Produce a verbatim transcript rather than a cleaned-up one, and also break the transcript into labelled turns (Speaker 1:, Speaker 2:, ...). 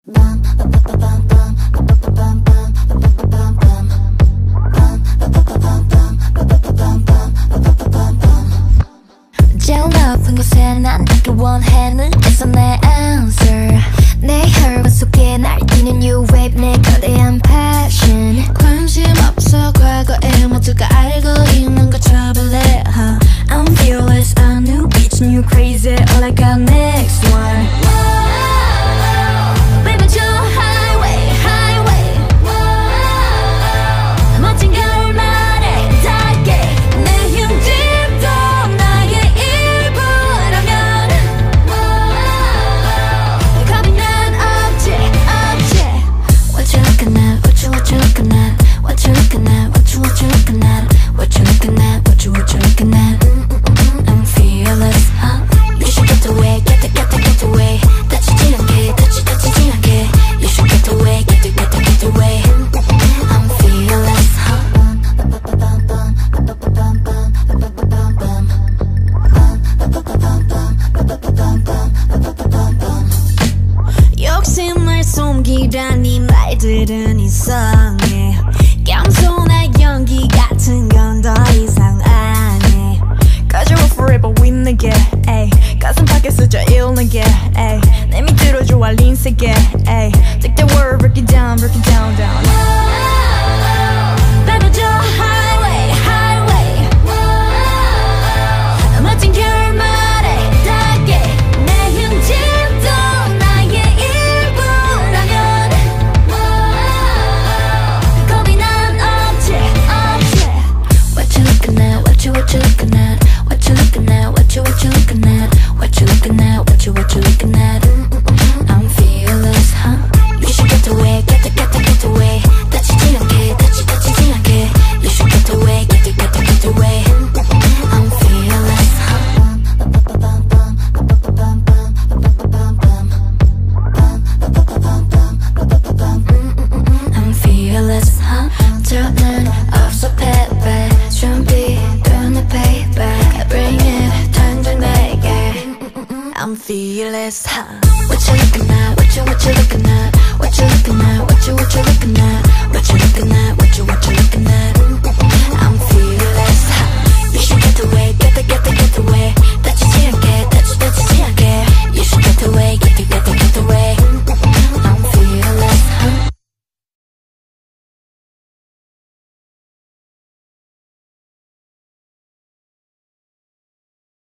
Speaker 1: 제일 높은 곳에 난 닿길 원해 눈에서 내 answer 내 혈관 속에 날뛰는 new wave 내 거대한 passion 관심 없어 과거에 모두가 알고 있는 거 trouble huh? I'm fearless, a new bitch, new crazy all I got next one Baby 저 highway, highway 멋진 결말에 닿게 내 흉집도 나의 일부라면 겁이 난 없지 없지 What you looking at, what you what you looking at What you looking at, what you what you looking at What you looking at, what you what you looking at I'm fearless, huh? You should get away, get the, get the, get away 다치지 않게, 다치, 다치지 않게 You should get away, get the, get the, get away I'm fearless, huh? 욕심을 숨기란 이 말들은 이상해 겸손한 연기 같은 건 더 이상 안 해 Cause you're forever with 내게 에이 가슴 밖에 쓰져 일내게 에이 내 밑으로 좋아 린세게 에이 Take the world, break it down, break it down, down Baby 저 highway, highway 멋진 결말에 닿게 내 흉집도 나의 일부라면 겁이 난 없지 없지 What you looking at, what you what you looking at What you looking at, what you what you looking at What you looking at, what you what you looking at I'm fearless, huh? You should get away, get the, get the, get away 다치지 않게, 다치, 다치지 않게 You should get away, get the, get the, get away I'm fearless, huh? I'm fearless, huh? 저는 없어 패배 준비된 내 payback Bring it 당장 내게 I'm fearless, huh? What you looking at, what you what you looking at What you looking at, what you what you looking at What you looking at, what you what you looking at I'm fearless, huh? You should get away, get the, get the, get away